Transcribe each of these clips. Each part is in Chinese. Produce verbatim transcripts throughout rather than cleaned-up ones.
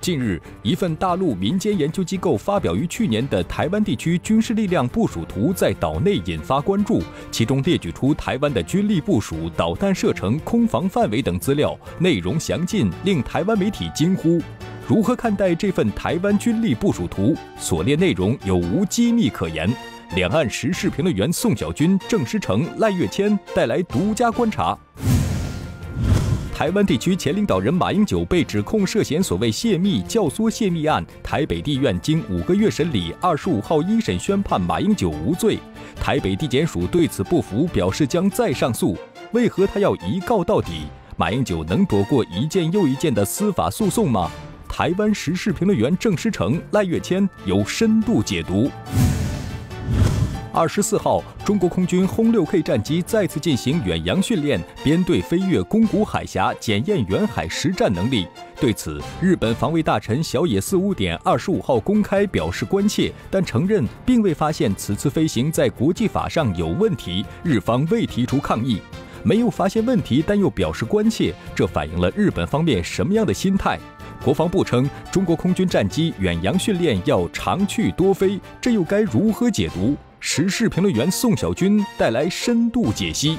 近日，一份大陆民间研究机构发表于去年的台湾地区军事力量部署图在岛内引发关注，其中列举出台湾的军力部署、导弹射程、空防范围等资料，内容详尽，令台湾媒体惊呼。如何看待这份台湾军力部署图？所列内容有无机密可言？两岸时事评论员宋小军、郑诗成、赖月谦带来独家观察。台湾地区前领导人马英九被指控涉嫌所谓泄密、教唆泄密案，台北地院经五个月审理，二十五号一审宣判马英九无罪。台北地检署对此不服，表示将再上诉。为何他要一告到底？马英九能躲过一件又一件的司法诉讼吗？台湾时事评论员郑诗成、赖月谦有深度解读。二十四号，中国空军轰六 K 战机再次进行远洋训练，编队飞越宫古海峡，检验远海实战能力。对此，日本防卫大臣小野寺屋典二十五号公开表示关切，但承认并未发现此次飞行在国际法上有问题，日方未提出抗议。没有发现问题，但又表示关切，这反映了日本方面什么样的心态？国防部称，中国空军战机远洋训练要常去多飞，这又该如何解读？时事评论员宋小军带来深度解析。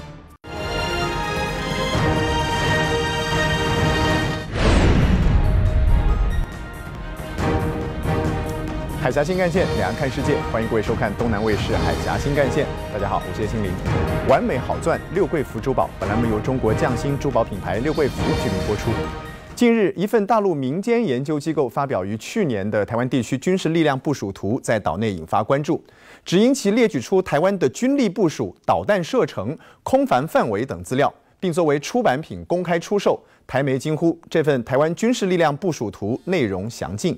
海峡新干线，两岸看世界，欢迎各位收看东南卫视海峡新干线。大家好，我是叶清林。完美好钻六桂福珠宝，本栏目由中国匠心珠宝品牌六桂福指名播出。近日，一份大陆民间研究机构发表于去年的台湾地区军事力量部署图，在岛内引发关注，只因其列举出台湾的军力部署、导弹射程、空防范围等资料，并作为出版品公开出售。台媒惊呼，这份台湾军事力量部署图内容详尽。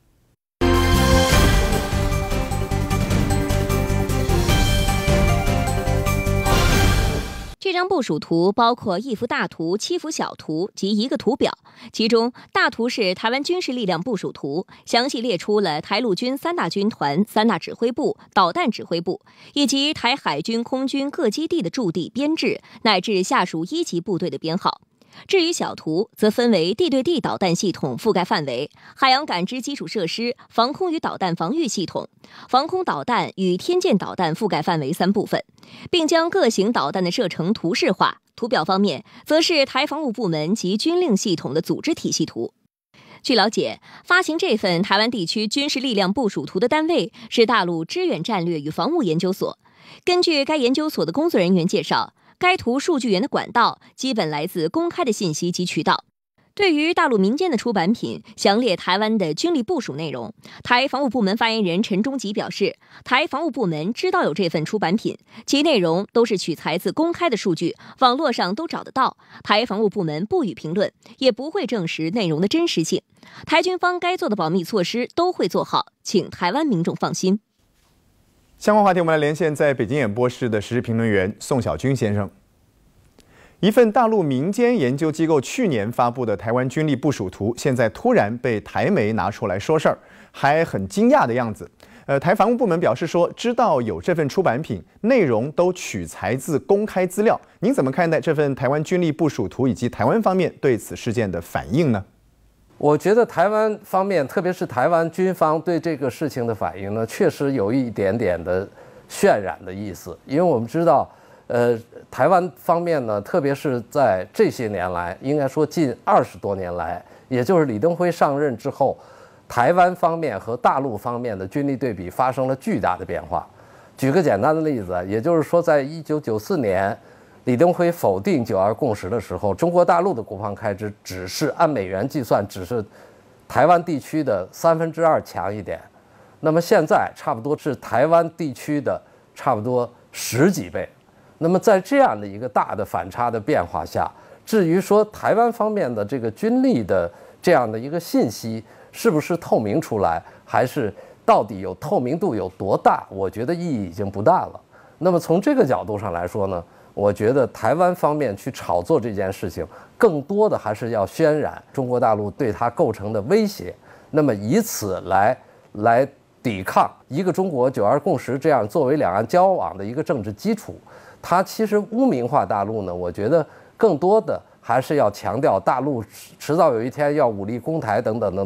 这张部署图包括一幅大图、七幅小图及一个图表，其中大图是台湾军事力量部署图，详细列出了台陆军三大军团、三大指挥部、导弹指挥部以及台海军、空军各基地的驻地编制，乃至下属一级部队的编号。至于小图，则分为地对地导弹系统覆盖范围、海洋感知基础设施、防空与导弹防御系统、防空导弹与天舰导弹覆盖范围三部分，并将各型导弹的射程图示化。图表方面，则是台防务部门及军令系统的组织体系图。据了解，发行这份台湾地区军事力量部署图的单位是大陆支援战略与防务研究所。根据该研究所的工作人员介绍，该图数据源的管道基本来自公开的信息及渠道。对于大陆民间的出版品详列台湾的军力部署内容，台防务部门发言人陈忠吉表示，台防务部门知道有这份出版品，其内容都是取材自公开的数据，网络上都找得到。台防务部门不予评论，也不会证实内容的真实性。台军方该做的保密措施都会做好，请台湾民众放心。 相关话题，我们来连线在北京演播室的时事评论员宋小军先生。一份大陆民间研究机构去年发布的台湾军力部署图，现在突然被台媒拿出来说事儿，还很惊讶的样子。呃，台防务部门表示说，知道有这份出版品，内容都取材自公开资料。您怎么看待这份台湾军力部署图，以及台湾方面对此事件的反应呢？ 我觉得台湾方面，特别是台湾军方对这个事情的反应呢，确实有一点点的渲染的意思。因为我们知道，呃，台湾方面呢，特别是在这些年来，应该说近二十多年来，也就是李登辉上任之后，台湾方面和大陆方面的军力对比发生了巨大的变化。举个简单的例子，也就是说，在一九九四年。李登辉否定九二共识的时候，中国大陆的国防开支只是按美元计算，只是台湾地区的三分之二强一点。那么现在差不多是台湾地区的差不多十几倍。那么在这样的一个大的反差的变化下，至于说台湾方面的这个军力的这样的一个信息是不是透明出来，还是到底有透明度有多大，我觉得意义已经不大了。那么从这个角度上来说呢，我觉得台湾方面去炒作这件事情，更多的还是要渲染中国大陆对它构成的威胁，那么以此来来抵抗一个中国九二共识这样作为两岸交往的一个政治基础。它其实污名化大陆呢，我觉得更多的还是要强调大陆迟早有一天要武力攻台等等等等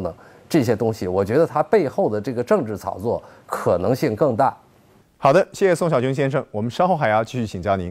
这些东西，我觉得它背后的这个政治炒作可能性更大。 好的，谢谢宋小军先生，我们稍后还要继续请教您。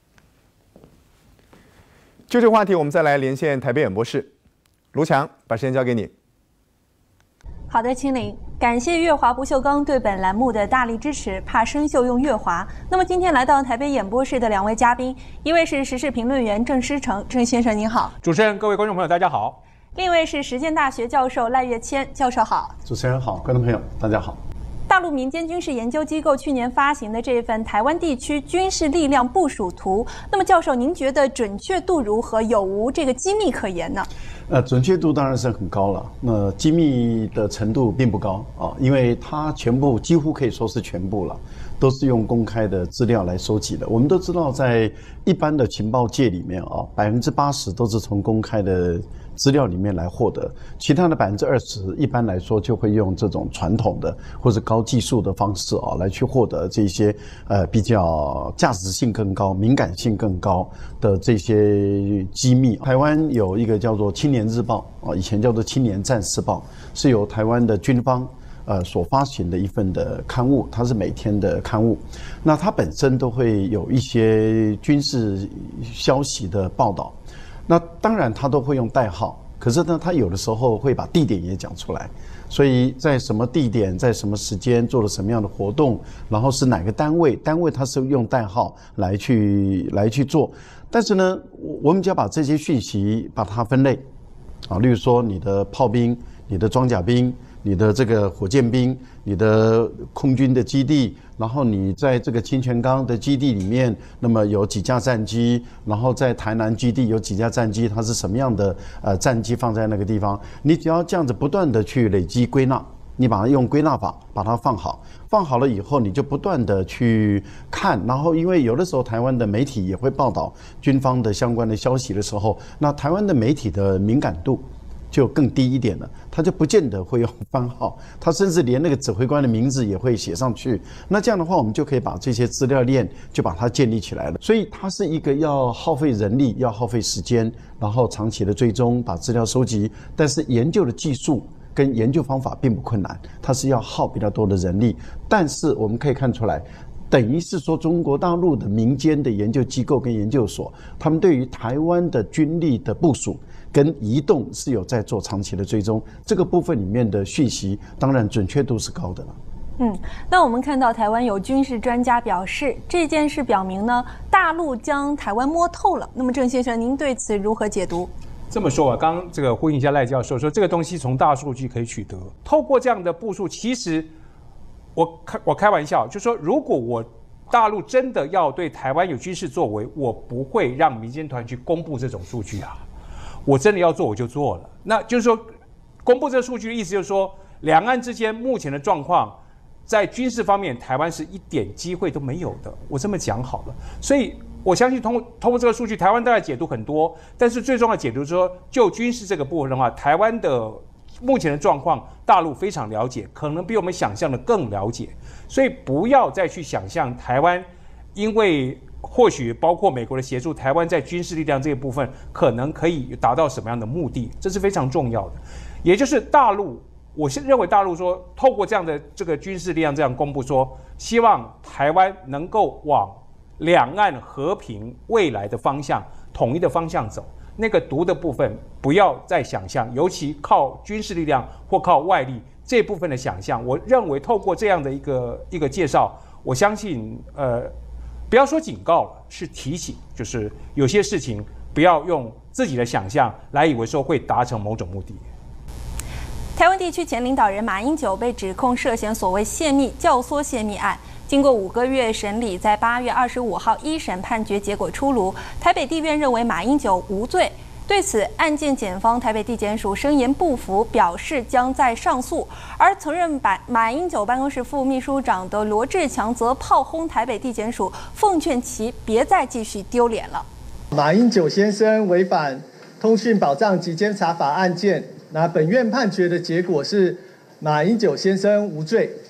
就这个话题，我们再来连线台北演播室，卢强，把时间交给你。 好的，清林，感谢月华不锈钢对本栏目的大力支持，怕生锈用月华。那么今天来到台北演播室的两位嘉宾，一位是时事评论员郑师成，郑先生您好。 主持人，各位观众朋友，大家好。 另一位是实践大学教授赖岳谦教授好。 主持人好，观众朋友大家好。 大陆民间军事研究机构去年发行的这份台湾地区军事力量部署图，那么教授您觉得准确度如何？有无这个机密可言呢？ 呃，准确度当然是很高了，那机密的程度并不高啊，因为它全部几乎可以说是全部了，都是用公开的资料来收集的。我们都知道，在一般的情报界里面啊，百分之八十都是从公开的资料里面来获得，其他的百分之二十一般来说就会用这种传统的或者高技术的方式啊来去获得这些呃比较价值性更高、敏感性更高的这些机密。台湾有一个叫做《青年日报》啊，以前叫做《青年战士报》，是由台湾的军方呃所发行的一份的刊物，它是每天的刊物。那它本身都会有一些军事消息的报道。那当然，他都会用代号，可是呢，他有的时候会把地点也讲出来，所以在什么地点，在什么时间做了什么样的活动，然后是哪个单位，单位他是用代号来去来去做。但是呢，我们只要把这些讯息把它分类，啊，例如说你的炮兵、你的装甲兵、你的这个火箭兵、你的空军的基地，然后你在这个清泉岗的基地里面，那么有几架战机，然后在台南基地有几架战机，它是什么样的呃战机放在那个地方？你只要这样子不断的去累积归纳，你把它用归纳法把它放好，放好了以后，你就不断的去看，然后因为有的时候台湾的媒体也会报道军方的相关的消息的时候，那台湾的媒体的敏感度就更低一点了，他就不见得会用番号，他甚至连那个指挥官的名字也会写上去。那这样的话，我们就可以把这些资料链就把它建立起来了。所以它是一个要耗费人力、要耗费时间，然后长期的追踪，把资料收集。但是研究的技术跟研究方法并不困难，它是要耗比较多的人力。但是我们可以看出来，等于是说中国大陆的民间的研究机构跟研究所，他们对于台湾的军力的部署跟移动是有在做长期的追踪，这个部分里面的讯息当然准确度是高的了。 嗯，那我们看到台湾有军事专家表示，这件事表明呢，大陆将台湾摸透了。那么郑先生，您对此如何解读？ 这么说啊，刚刚这个呼应一下赖教授说，这个东西从大数据可以取得，透过这样的部署，其实我开我开玩笑，就说如果我大陆真的要对台湾有军事作为，我不会让民间团去公布这种数据啊。我真的要做我就做了，那就是说，公布这个数据的意思就是说，两岸之间目前的状况，在军事方面，台湾是一点机会都没有的。我这么讲好了，所以我相信通过通过这个数据，台湾大概解读很多，但是最重要的解读是说，就军事这个部分的话，台湾的目前的状况，大陆非常了解，可能比我们想象的更了解，所以不要再去想象台湾，因为或许包括美国的协助，台湾在军事力量这一部分可能可以达到什么样的目的，这是非常重要的。也就是大陆，我是认为大陆说，透过这样的这个军事力量这样公布说，希望台湾能够往两岸和平未来的方向、统一的方向走。那个毒的部分不要再想象，尤其靠军事力量或靠外力这部分的想象，我认为透过这样的一个一个介绍，我相信呃。不要说警告了，是提醒，就是有些事情不要用自己的想象来以为说会达成某种目的。 台湾地区前领导人马英九被指控涉嫌所谓泄密、教唆泄密案，经过五个月审理，在八月二十五号一审判决结果出炉，台北地院认为马英九无罪。对此案件，检方台北地检署声言不服，表示将再上诉。而曾任马马英九办公室副秘书长的罗志强则炮轰台北地检署，奉劝其别再继续丢脸了。 马英九先生违反通讯保障及监察法案件，那本院判决的结果是马英九先生无罪。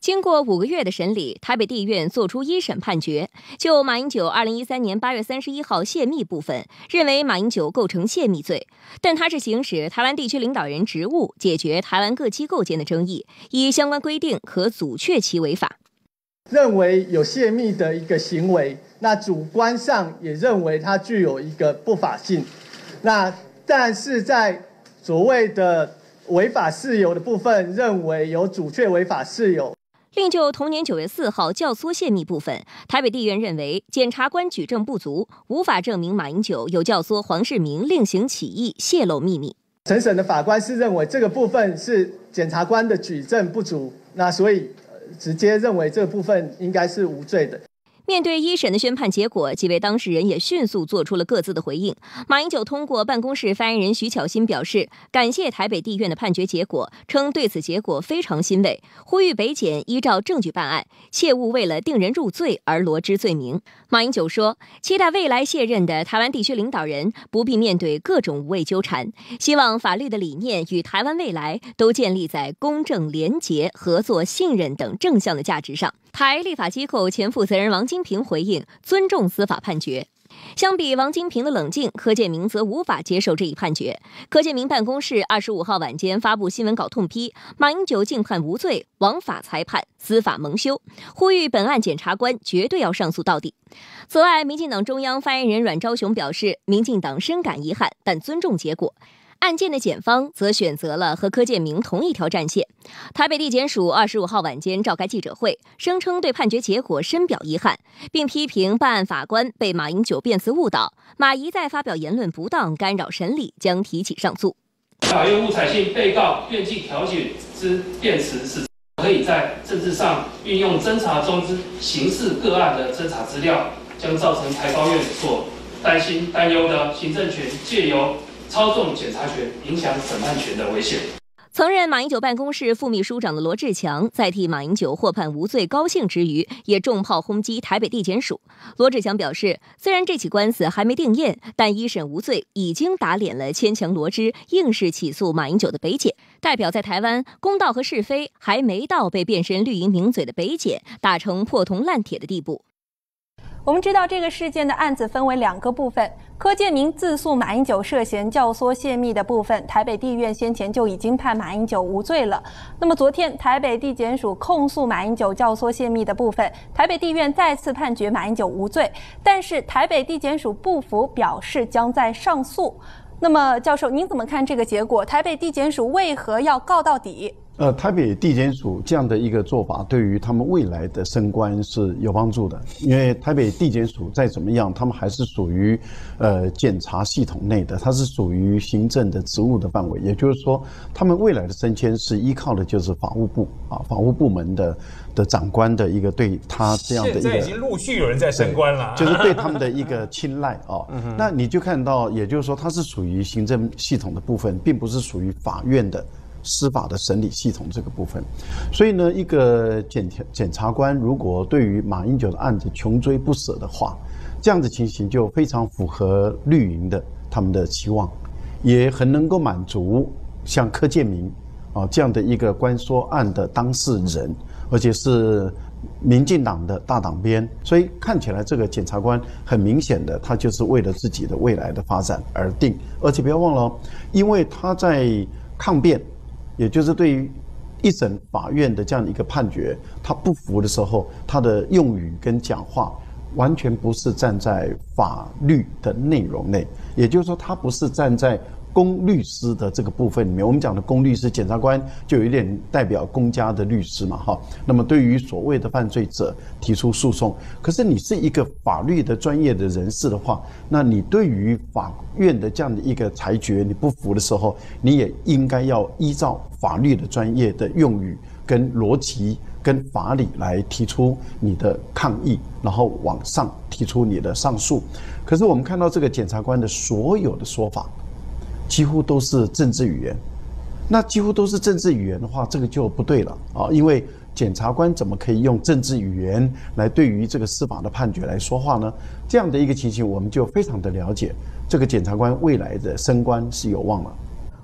经过五个月的审理，台北地院作出一审判决，就马英九二零一三年八月三十一号泄密部分，认为马英九构成泄密罪，但他是行使台湾地区领导人职务，解决台湾各机构间的争议，依相关规定可阻却其违法。 认为有泄密的一个行为，那主观上也认为它具有一个不法性，那但是在所谓的违法事由的部分，认为有阻却违法事由。 另就同年九月四号教唆泄密部分，台北地院认为检察官举证不足，无法证明马英九有教唆黄世明另行起义泄露秘密。 承审的法官是认为这个部分是检察官的举证不足，那所以直接认为这个部分应该是无罪的。 面对一审的宣判结果，几位当事人也迅速做出了各自的回应。马英九通过办公室发言人徐巧芯表示，感谢台北地院的判决结果，称对此结果非常欣慰，呼吁北检依照证据办案，切勿为了定人入罪而罗织罪名。马英九说，期待未来卸任的台湾地区领导人不必面对各种无谓纠缠，希望法律的理念与台湾未来都建立在公正、廉洁、合作、信任等正向的价值上。台立法机构前负责人王金平回应，尊重司法判决。相比王金平的冷静，柯建铭则无法接受这一判决。柯建铭办公室二十五号晚间发布新闻稿痛批马英九竟判无罪，枉法裁判，司法蒙羞，呼吁本案检察官绝对要上诉到底。此外，民进党中央发言人阮昭雄表示，民进党深感遗憾，但尊重结果。案件的检方则选择了和柯建铭同一条战线。台北地检署二十五号晚间召开记者会，声称对判决结果深表遗憾，并批评办案法官被马英九辩词误导，马一再发表言论不当，干扰审理，将提起上诉。 法院误采信被告辩记调解之辩词是可以在政治上运用侦查中之刑事个案的侦查资料，将造成台高院所担心担忧的行政权借由操纵检察权、影响审判权的危险。 曾任马英九办公室副秘书长的罗志强，在替马英九获判无罪高兴之余，也重炮轰击台北地检署。罗志强表示，虽然这起官司还没定验，但一审无罪已经打脸了牵强罗织、硬是起诉马英九的北检，代表在台湾公道和是非还没到被变身绿营名嘴的北检打成破铜烂铁的地步。 我们知道这个事件的案子分为两个部分，柯建铭自诉马英九涉嫌教唆泄密的部分，台北地院先前就已经判马英九无罪了。那么昨天台北地检署控诉马英九教唆泄密的部分，台北地院再次判决马英九无罪，但是台北地检署不服，表示将在上诉。那么教授，您怎么看这个结果？台北地检署为何要告到底？ 呃，台北地检署这样的一个做法，对于他们未来的升官是有帮助的。因为台北地检署再怎么样，他们还是属于呃检察系统内的，它是属于行政的职务的范围。也就是说，他们未来的升迁是依靠的就是法务部啊，法务部门的的长官的一个对他这样的一个， 现在已经陆续有人在升官了， 就是对他们的一个青睐啊。那你就看到，也就是说，它是属于行政系统的部分，并不是属于法院的司法的审理系统这个部分。所以呢，一个检检察官如果对于马英九的案子穷追不舍的话，这样的情形就非常符合绿营的他们的期望，也很能够满足像柯建铭啊这样的一个关说案的当事人，而且是民进党的大党鞭。所以看起来这个检察官很明显的，他就是为了自己的未来的发展而定。而且不要忘了，因为他在抗辩，也就是对于一审法院的这样的一个判决，他不服的时候，他的用语跟讲话完全不是站在法律的内容内，也就是说，他不是站在公律师的这个部分里面。我们讲的公律师，检察官就有一点代表公家的律师嘛，哈。那么对于所谓的犯罪者提出诉讼，可是你是一个法律的专业的人士的话，那你对于法院的这样的一个裁决你不服的时候，你也应该要依照法律的专业的用语跟逻辑跟法理来提出你的抗议，然后往上提出你的上诉。可是我们看到这个检察官的所有的说法，几乎都是政治语言。那几乎都是政治语言的话，这个就不对了啊！因为检察官怎么可以用政治语言来对于这个司法的判决来说话呢？这样的一个情形，我们就非常的了解，这个检察官未来的升官是有望了。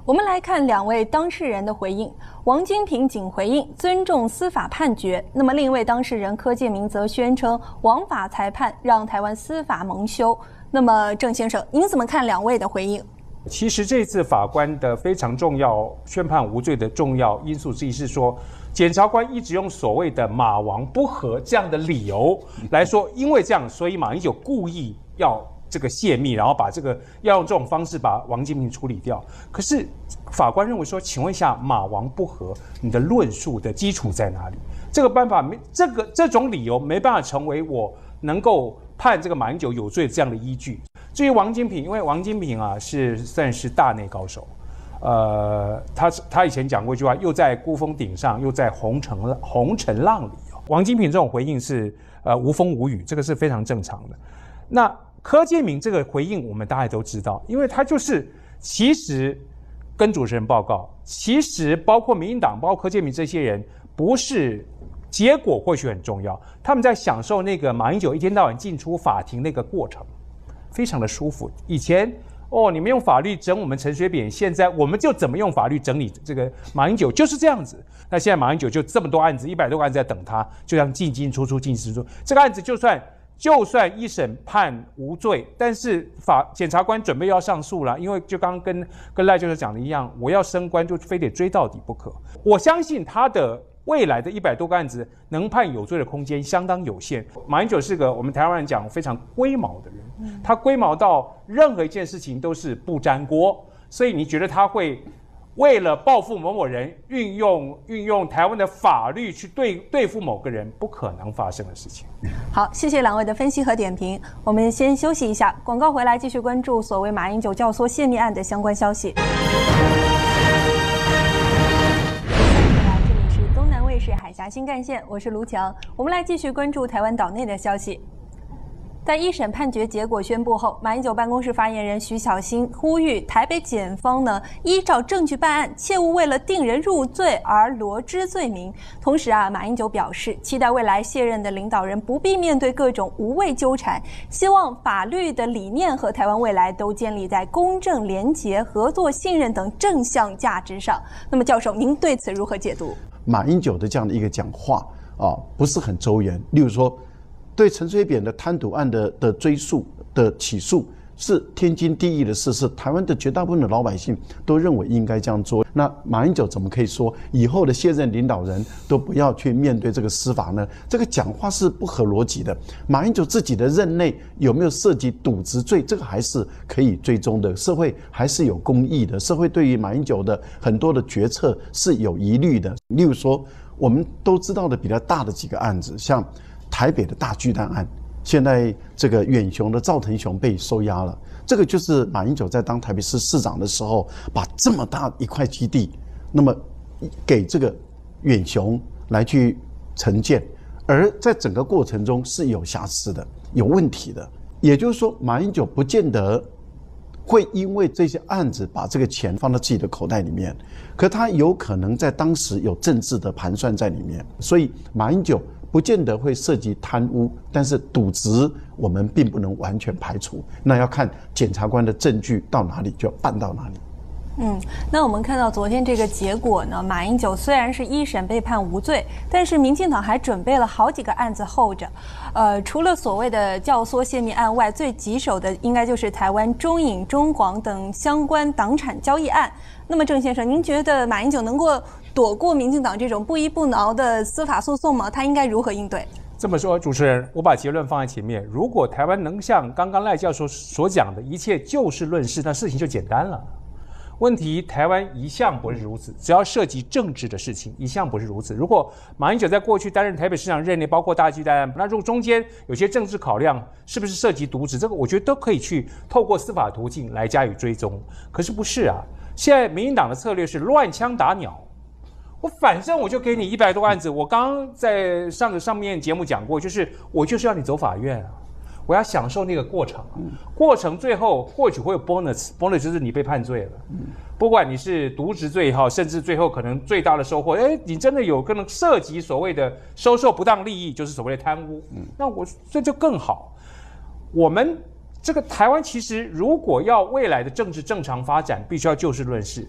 我们来看两位当事人的回应。王金平仅回应尊重司法判决，那么另一位当事人柯建铭则宣称枉法裁判让台湾司法蒙羞。那么郑先生，您怎么看两位的回应？ 其实这次法官的非常重要宣判无罪的重要因素之一是说，检察官一直用所谓的马王不和这样的理由来说，因为这样，所以马英九故意要这个泄密，然后把这个要用这种方式把王金平处理掉。可是法官认为说，请问一下，马王不和，你的论述的基础在哪里？这个办法没这个这种理由没办法成为我能够判这个马英九有罪这样的依据。至于王金平，因为王金平啊是算是大内高手，呃，他他以前讲过一句话，又在孤峰顶上，又在红尘红尘浪里。王金平这种回应是呃无风无雨，这个是非常正常的。那柯建铭这个回应我们大家都知道，因为他就是其实跟主持人报告，其实包括民进党，包括柯建铭这些人，不是结果或许很重要，他们在享受那个马英九一天到晚进出法庭那个过程，非常的舒服。以前哦，你们用法律整我们陈水扁，现在我们就怎么用法律整理这个马英九，就是这样子。那现在马英九就这么多案子，一百多个案子在等他，就像进进出出，进进出出。这个案子就算就算一审判无罪，但是法检察官准备要上诉了，因为就刚刚跟跟赖教授讲的一样，我要升官就非得追到底不可。我相信他的未来的一百多个案子能判有罪的空间相当有限。马英九是个我们台湾人讲非常龟毛的人，他龟毛到任何一件事情都是不沾锅，所以你觉得他会为了报复某某人，运用运用台湾的法律去对对付某个人，不可能发生的事情。 好，谢谢两位的分析和点评。我们先休息一下，广告回来继续关注所谓马英九教唆泄密案的相关消息。这里是东南卫视海峡新干线，我是卢强。我们来继续关注台湾岛内的消息。在一审判决结果宣布后，马英九办公室发言人徐小新呼吁台北检方呢依照证据办案，切勿为了定人入罪而罗织罪名。同时啊，马英九表示，期待未来卸任的领导人不必面对各种无谓纠缠，希望法律的理念和台湾未来都建立在公正、廉洁、合作、信任等正向价值上。那么，教授，您对此如何解读？ 马英九的这样的一个讲话啊，不是很周延。例如说，对陈水扁的贪渎案的的追诉的起诉是天经地义的事，是台湾的绝大部分的老百姓都认为应该这样做。那马英九怎么可以说以后的卸任领导人都不要去面对这个司法呢？这个讲话是不合逻辑的。马英九自己的任内有没有涉及渎职罪，这个还是可以追踪的，社会还是有公义的，社会对于马英九的很多的决策是有疑虑的。例如说，我们都知道的比较大的几个案子，像台北的大巨蛋案，现在这个远雄的赵腾雄被收押了，这个就是马英九在当台北市市长的时候，把这么大一块基地，那么给这个远雄来去承建，而在整个过程中是有瑕疵的、有问题的。也就是说，马英九不见得会因为这些案子把这个钱放到自己的口袋里面，可他有可能在当时有政治的盘算在里面，所以马英九不见得会涉及贪污，但是渎职我们并不能完全排除，那要看检察官的证据到哪里就办到哪里。 嗯，那我们看到昨天这个结果呢，马英九虽然是一审被判无罪，但是民进党还准备了好几个案子候着。呃，除了所谓的教唆泄密案外，最棘手的应该就是台湾中影、中广等相关党产交易案。那么郑先生，您觉得马英九能够躲过民进党这种不依不挠的司法诉讼吗？他应该如何应对？ 这么说，主持人，我把结论放在前面。如果台湾能像刚刚赖教授所讲的一切就事论事，那事情就简单了。问题台湾一向不是如此，只要涉及政治的事情，一向不是如此。如果马英九在过去担任台北市长任内，包括大巨蛋案，那如果中间有些政治考量，是不是涉及渎职，这个我觉得都可以去透过司法途径来加以追踪。可是不是啊，现在民进党的策略是乱枪打鸟。我反正我就给你一百多个案子，我刚刚在上个上面节目讲过，就是我就是要你走法院啊。我要享受那个过程，过程最后或许会有 bonus，bonus 就是你被判罪了，不管你是渎职罪也好，甚至最后可能最大的收获，哎，你真的有可能涉及所谓的收受不当利益，就是所谓的贪污，那我这就更好。我们这个台湾其实如果要未来的政治正常发展，必须要就事论事。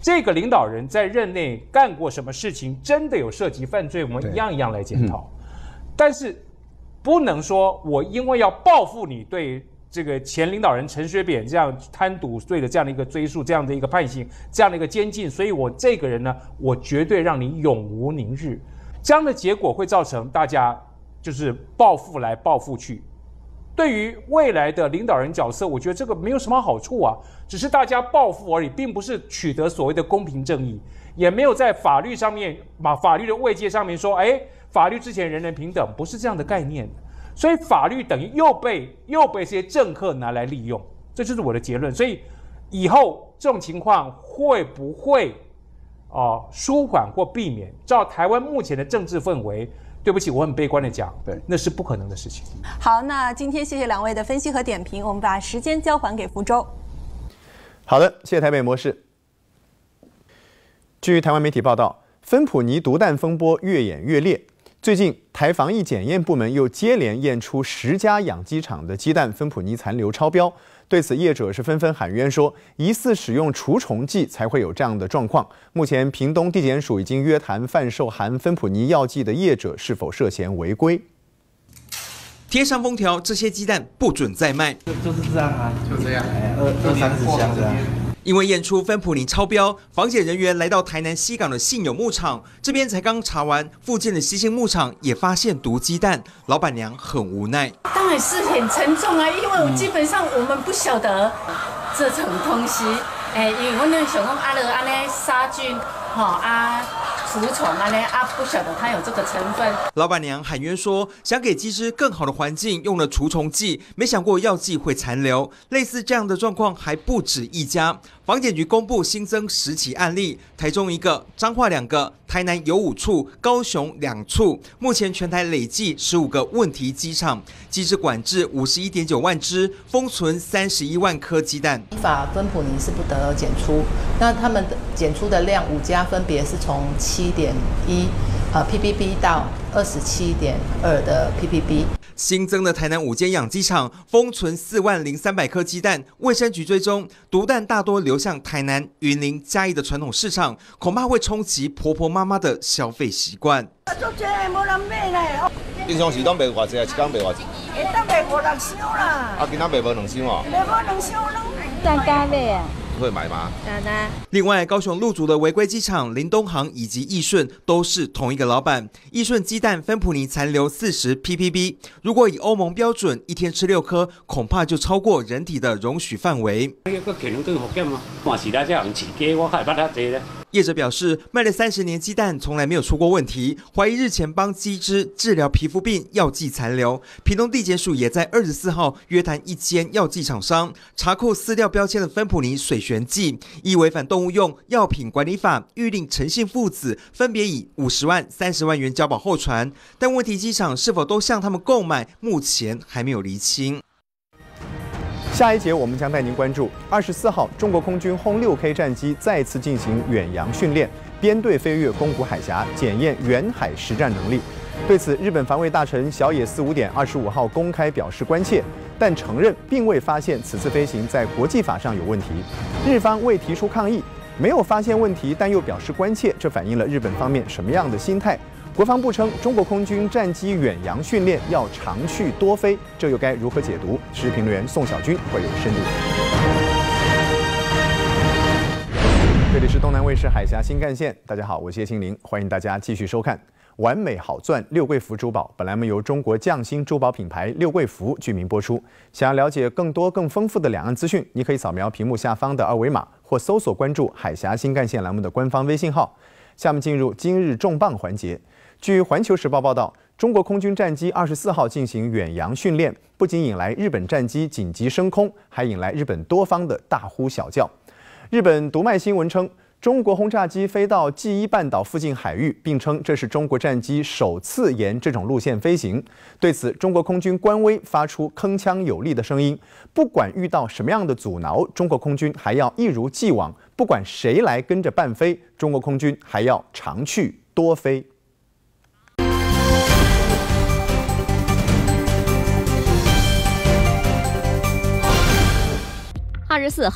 这个领导人在任内干过什么事情，真的有涉及犯罪，我们一样一样来检讨。嗯、但是不能说我因为要报复你对这个前领导人陈水扁这样贪渎罪的这样的一个追诉，这样的一个判刑，这样的一个监禁，所以我这个人呢，我绝对让你永无宁日。这样的结果会造成大家就是报复来报复去。对于未来的领导人角色，我觉得这个没有什么好处啊，只是大家报复而已，并不是取得所谓的公平正义，也没有在法律上面、法律的位阶上面说，哎，法律之前人人平等，不是这样的概念。所以法律等于又被又被这些政客拿来利用，这就是我的结论。所以以后这种情况会不会哦、呃、舒缓或避免？照台湾目前的政治氛围，对不起，我很悲观的讲，对，那是不可能的事情。 好，那今天谢谢两位的分析和点评，我们把时间交还给福州。 好的，谢谢台北模式。据台湾媒体报道，芬普尼毒弹风波越演越烈。最近，台防疫检验部门又接连验出十家养鸡场的鸡蛋芬普尼残留超标。对此，业者是纷纷喊冤说，疑似使用除虫剂才会有这样的状况。目前，屏东地检署已经约谈贩售含芬普尼药剂的业者是否涉嫌违规。 贴上封条，这些鸡蛋不准再卖。 就就是这样啊，就这样，哎，二二三十箱这样。 因为验出芬普尼超标，防检人员来到台南西港的信友牧场，这边才刚查完，附近的西兴牧场也发现毒鸡蛋，老板娘很无奈。 当然是很沉重啊，因为我基本上我们不晓得这种东西，哎，因为我那想讲阿勒安尼杀菌，吼啊。除虫啊呢啊，不晓得它有这个成分。 老板娘喊冤说，想给鸡只更好的环境，用了除虫剂，没想过药剂会残留。类似这样的状况还不止一家。防检局公布新增十起案例，台中一个，彰化两个，台南有五处，高雄两处。目前全台累计十五个问题鸡场，鸡只管制五十一点九万只，封存三十一万颗鸡蛋。 依法芬普尼是不得检出，那他们检出的量五家分别是从七点一呃 P P B 到二十七点二的 P P B。 新增的台南五间养鸡场封存四万零三百颗鸡蛋，卫生局追踪毒蛋大多流向台南、云林、嘉义的传统市场，恐怕会冲击婆婆妈妈的消费习惯。 平常时当卖偌济啊？一天卖偌济？ 会当卖五六箱啦。 啊，今仔卖无两箱哦。 卖无两箱咯。 蛋咖卖啊？ 会买吗？ 当然。 另外，高雄路竹的违规鸡场林东航以及义顺都是同一个老板。义顺鸡蛋芬普尼残留四十 P P B， 如果以欧盟标准，一天吃六颗，恐怕就超过人体的容许范围。业者表示，卖了三十年鸡蛋，从来没有出过问题，怀疑日前帮鸡只治疗皮肤病药剂残留。屏东地检署也在二十四号约谈一间药剂厂商，查扣饲料标签的芬普尼水旋剂，依违反动物用药品管理法，谕令陈姓父子分别以五十万、三十万元交保候传。但问题鸡场是否都向他们购买，目前还没有厘清。 下一节我们将带您关注：二十四号，中国空军轰六 K 战机再次进行远洋训练，编队飞越宫古海峡，检验远海实战能力。对此，日本防卫大臣小野四五点二十五号公开表示关切，但承认并未发现此次飞行在国际法上有问题。日方未提出抗议，没有发现问题，但又表示关切，这反映了日本方面什么样的心态？国防部称，中国空军战机远洋训练要常去多飞，这又该如何解读？时事评论员宋小军会有深入。这里是东南卫视海峡新干线，大家好，我是叶庆玲，欢迎大家继续收看《完美好钻六桂福珠宝》。本栏目由中国匠心珠宝品牌六桂福居民播出。想要了解更多更丰富的两岸资讯，你可以扫描屏幕下方的二维码，或搜索关注海峡新干线栏目的官方微信号。下面进入今日重磅环节。据《环球时报》报道，中国空军战机二十四号进行远洋训练，不仅引来日本战机紧急升空，还引来日本多方的大呼小叫。日本读卖新闻称，中国轰炸机飞到纪伊半岛附近海域，并称这是中国战机首次沿这种路线飞行。对此，中国空军官微发出铿锵有力的声音：不管遇到什么样的阻挠，中国空军还要一如既往，不管谁来跟着伴飞，中国空军还要常去多飞。 二十四号，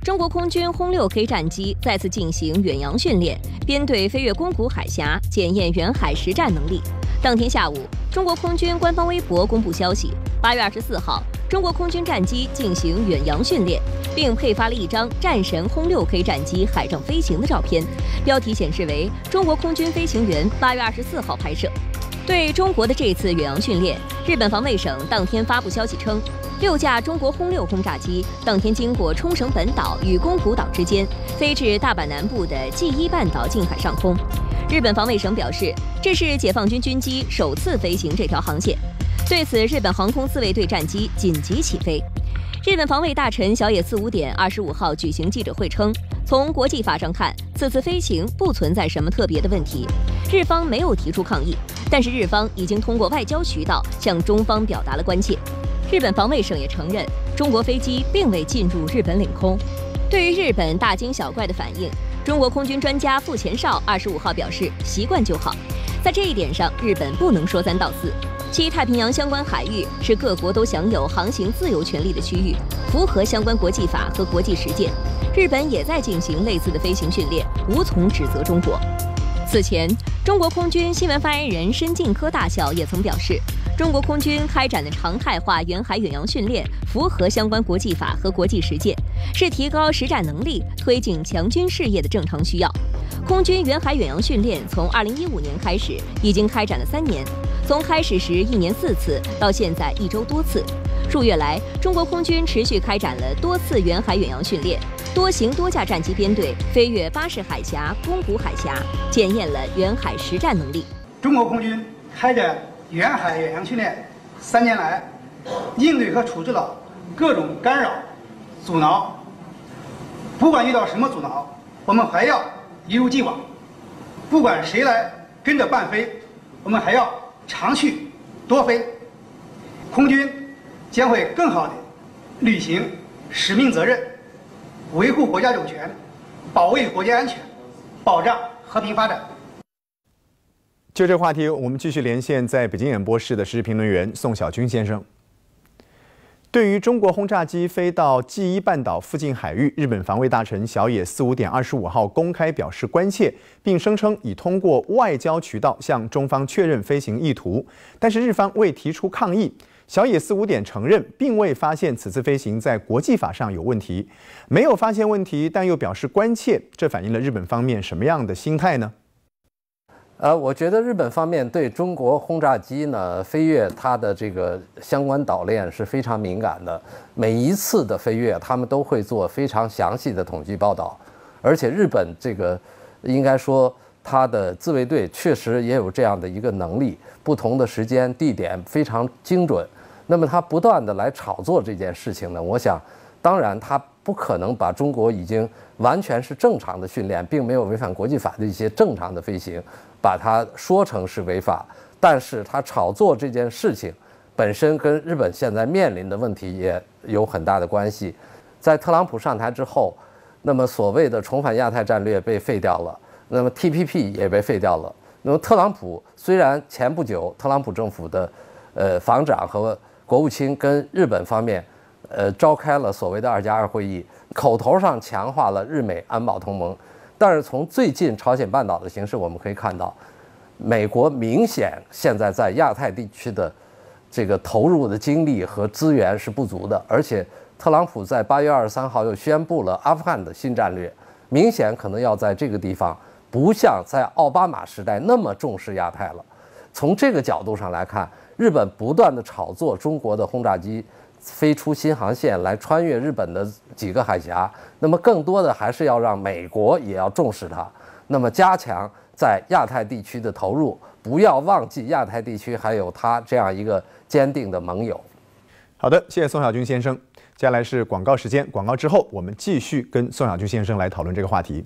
中国空军轰六 K 战机再次进行远洋训练，编队飞越宫古海峡，检验远海实战能力。当天下午，中国空军官方微博公布消息：八月二十四号，中国空军战机进行远洋训练，并配发了一张战神轰六 K 战机海上飞行的照片，标题显示为中国空军飞行员八月二十四号拍摄。对中国的这次远洋训练，日本防卫省当天发布消息称，六架中国轰六轰炸机当天经过冲绳本岛与宫古岛之间，飞至大阪南部的纪伊半岛近海上空。日本防卫省表示，这是解放军军机首次飞行这条航线。对此，日本航空自卫队战机紧急起飞。日本防卫大臣小野四五点二十五号举行记者会称，从国际法上看，此次飞行不存在什么特别的问题，日方没有提出抗议，但是日方已经通过外交渠道向中方表达了关切。日本防卫省也承认，中国飞机并未进入日本领空。对于日本大惊小怪的反应，中国空军专家傅前哨二十五号表示，习惯就好。在这一点上，日本不能说三道四。其太平洋相关海域是各国都享有航行自由权利的区域，符合相关国际法和国际实践。日本也在进行类似的飞行训练，无从指责中国。此前，中国空军新闻发言人申进科大校也曾表示，中国空军开展的常态化远海远洋训练符合相关国际法和国际实践，是提高实战能力、推进强军事业的正常需要。空军远海远洋训练从二零一五年开始，已经开展了三年，从开始时一年四次，到现在一周多次。数月来，中国空军持续开展了多次远海远洋训练，多型多架战机编队飞越巴士海峡、宫古海峡，检验了远海实战能力。 中国空军开展远海远洋训练三年来，应对和处置了各种干扰、阻挠。不管遇到什么阻挠，我们还要一如既往。不管谁来跟着伴飞，我们还要常去多飞。空军将会更好地履行使命责任，维护国家主权，保卫国家安全，保障和平发展。 就这个话题，我们继续连线在北京演播室的时事评论员宋小军先生。对于中国轰炸机飞到纪伊半岛附近海域，日本防卫大臣小野四五点二十五号公开表示关切，并声称已通过外交渠道向中方确认飞行意图，但是日方未提出抗议。小野四五点承认并未发现此次飞行在国际法上有问题，没有发现问题，但又表示关切，这反映了日本方面什么样的心态呢？ 呃，我觉得日本方面对中国轰炸机呢飞越它的这个相关岛链是非常敏感的，每一次的飞越，他们都会做非常详细的统计报道，而且日本这个应该说它的自卫队确实也有这样的一个能力，不同的时间地点非常精准。那么他不断的来炒作这件事情呢，我想，当然他不可能把中国已经完全是正常的训练，并没有违反国际法的一些正常的飞行，把它说成是违法。但是他炒作这件事情本身跟日本现在面临的问题也有很大的关系。在特朗普上台之后，那么所谓的重返亚太战略被废掉了，那么 T P P 也被废掉了。那么特朗普虽然前不久特朗普政府的呃防长和国务卿跟日本方面，呃，召开了所谓的二加二会议，口头上强化了日美安保同盟，但是从最近朝鲜半岛的形势，我们可以看到，美国明显现在在亚太地区的这个投入的精力和资源是不足的，而且特朗普在八月二十三号又宣布了阿富汗的新战略，明显可能要在这个地方不像在奥巴马时代那么重视亚太了。从这个角度上来看，日本不断的炒作中国的轰炸机飞出新航线来穿越日本的几个海峡，那么更多的还是要让美国也要重视它，那么加强在亚太地区的投入，不要忘记亚太地区还有它这样一个坚定的盟友。 好的，谢谢宋小军先生。接下来是广告时间，广告之后我们继续跟宋小军先生来讨论这个话题。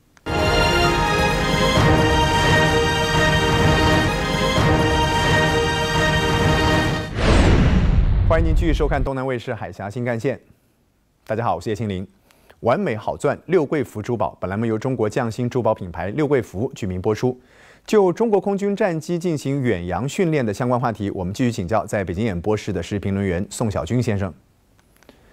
欢迎您继续收看东南卫视海峡新干线。大家好，我是叶庆林。完美好钻六贵福珠宝本栏目由中国匠心珠宝品牌六贵福举名播出。就中国空军战机进行远洋训练的相关话题，我们继续请教在北京演播室的时事评论员宋小军先生。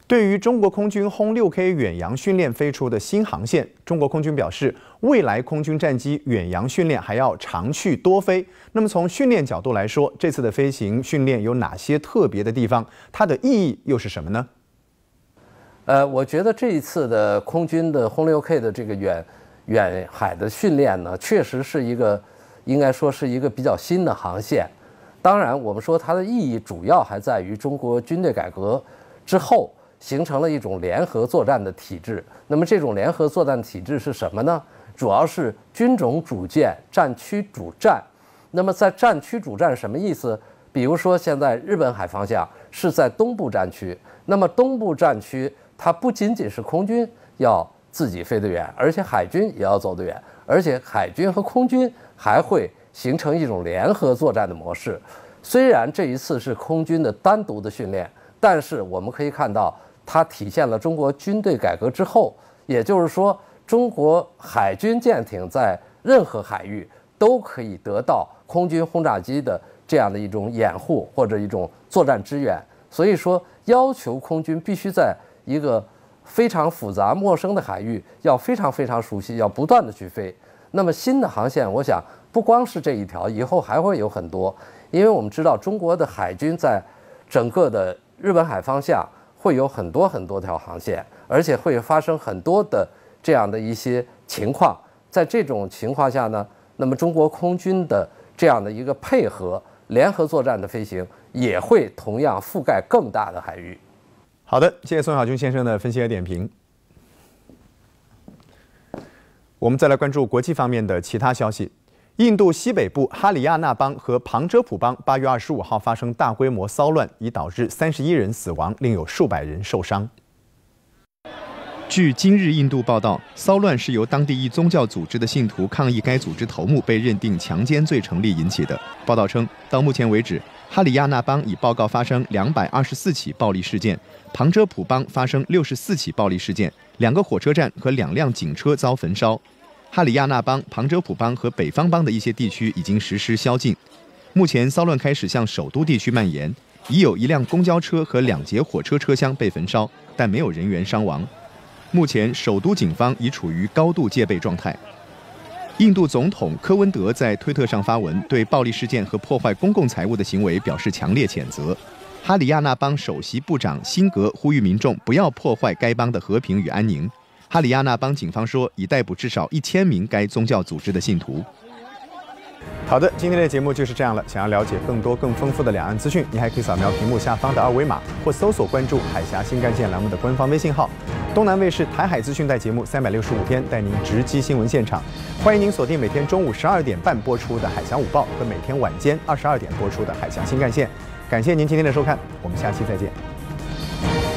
对于中国空军轰 六 K 远洋训练飞出的新航线，中国空军表示，未来空军战机远洋训练还要长去多飞。那么从训练角度来说，这次的飞行训练有哪些特别的地方？它的意义又是什么呢？ 呃，我觉得这一次的空军的轰 六 K 的这个远远海的训练呢，确实是一个应该说是一个比较新的航线。当然，我们说它的意义主要还在于中国军队改革之后。形成了一种联合作战的体制。那么这种联合作战体制是什么呢？主要是军种主建，战区主战。那么在战区主战什么意思？比如说现在日本海方向是在东部战区，那么东部战区它不仅仅是空军要自己飞得远，而且海军也要走得远，而且海军和空军还会形成一种联合作战的模式。虽然这一次是空军的单独的训练，但是我们可以看到。它体现了中国军队改革之后，也就是说，中国海军舰艇在任何海域都可以得到空军轰炸机的这样的一种掩护或者一种作战支援。所以说，要求空军必须在一个非常复杂、陌生的海域要非常非常熟悉，要不断的去飞。那么新的航线，我想不光是这一条，以后还会有很多，因为我们知道中国的海军在整个的日本海方向。会有很多很多条航线，而且会发生很多的这样的一些情况。在这种情况下呢，那么中国空军的这样的一个配合联合作战的飞行，也会同样覆盖更大的海域。 好的，谢谢宋晓军先生的分析和点评。我们再来关注国际方面的其他消息。印度西北部哈里亚纳邦和旁遮普邦八月二十五号发生大规模骚乱，已导致三十一人死亡，另有数百人受伤。 据今日印度报道，骚乱是由当地一宗教组织的信徒抗议该组织头目被认定强奸罪成立引起的。报道称，到目前为止，哈里亚纳邦已报告发生两百二十四起暴力事件，旁遮普邦发生六十四起暴力事件，两个火车站和两辆警车遭焚烧。哈里亚纳邦、旁遮普邦和北方邦的一些地区已经实施宵禁。目前骚乱开始向首都地区蔓延，已有一辆公交车和两节火车车厢被焚烧，但没有人员伤亡。目前首都警方已处于高度戒备状态。印度总统科温德在推特上发文，对暴力事件和破坏公共财物的行为表示强烈谴责。哈里亚纳邦首席部长辛格呼吁民众不要破坏该邦的和平与安宁。哈里亚纳邦警方说，已逮捕至少一千名该宗教组织的信徒。 好的，今天的节目就是这样了。想要了解更多更丰富的两岸资讯，你还可以扫描屏幕下方的二维码，或搜索关注海峡新干线栏目的官方微信号。东南卫视台海资讯带节目三百六十五天带您直击新闻现场。欢迎您锁定每天中午十二点半播出的海峡午报和每天晚间二十二点播出的海峡新干线。感谢您今天的收看，我们下期再见。